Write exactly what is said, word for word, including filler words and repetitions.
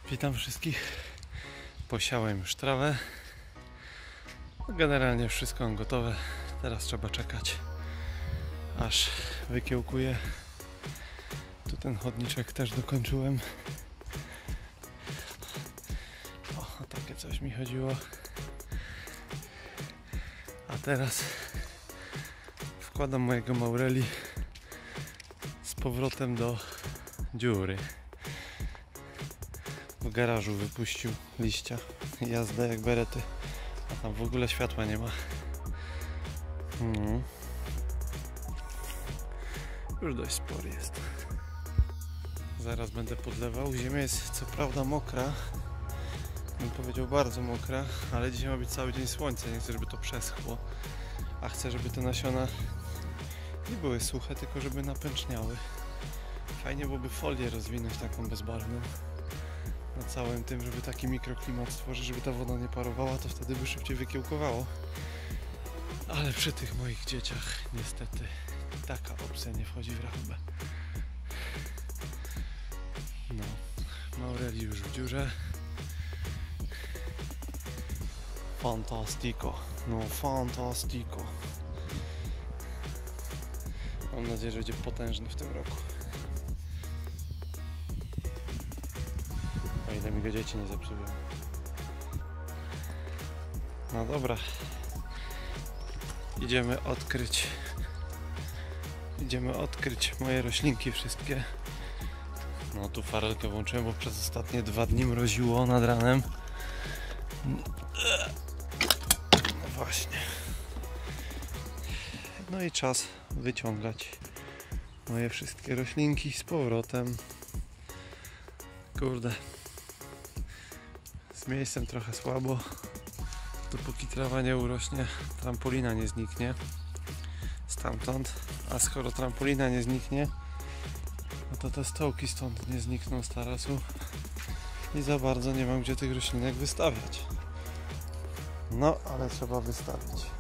Witam wszystkich. Posiałem już trawę. Generalnie wszystko gotowe. Teraz trzeba czekać, aż wykiełkuje. Tu ten chodniczek też dokończyłem. O, o takie coś mi chodziło. A teraz wkładam mojego Maureli z powrotem do dziury. W garażu wypuścił liścia, jazdę jak berety, a tam w ogóle światła nie ma. Hmm. Już dość spory jest. Zaraz będę podlewał. Ziemia jest co prawda mokra, bym powiedział bardzo mokra, ale dzisiaj ma być cały dzień słońce. Nie chcę, żeby to przeschło, a chcę, żeby te nasiona nie były suche, tylko żeby napęczniały. Fajnie byłoby folię rozwinąć taką bezbarwną na całym tym, żeby taki mikroklimat stworzyć, żeby ta woda nie parowała, to wtedy by szybciej wykiełkowało. Ale przy tych moich dzieciach niestety taka opcja nie wchodzi w rachubę. No, Maureli już w dziurze. Fantastico, no fantastico. Mam nadzieję, że będzie potężny w tym roku. O ile mi go dzieci nie zepsują. No dobra. Idziemy odkryć. Idziemy odkryć moje roślinki wszystkie. No tu farelkę włączyłem, bo przez ostatnie dwa dni mroziło nad ranem. No właśnie. No i czas wyciągać moje wszystkie roślinki z powrotem. Kurde. Z miejscem trochę słabo. Dopóki trawa nie urośnie, trampolina nie zniknie stamtąd, a skoro trampolina nie zniknie, no to te stołki stąd nie znikną z tarasu i za bardzo nie mam gdzie tych roślinek wystawiać. No, ale trzeba wystawić.